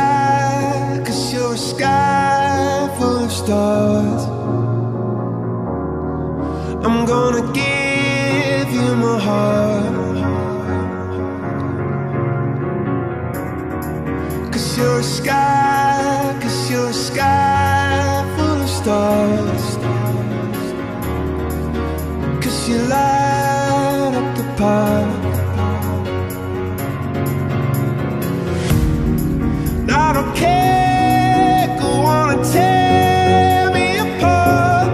sky, 'cause you're a sky full of stars. I'm gonna give you my heart, 'cause you're a sky, 'cause you're a sky full of stars. 'Cause you light up the park. I don't care, go on and tear me apart.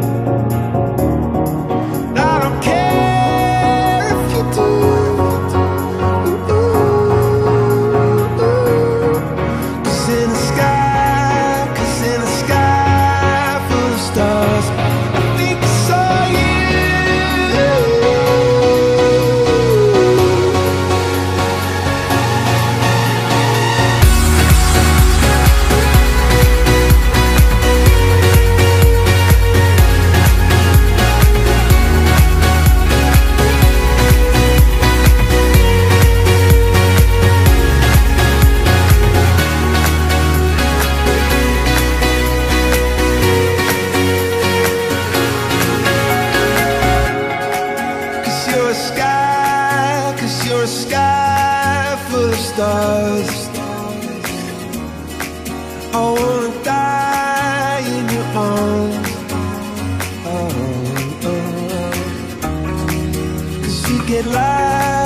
I don't care if you do. Cause in the sky, 'cause in the sky full of stars, I think I saw you. You're a sky full of stars. I wanna die in your arms. Oh, oh, oh. 'Cause you get light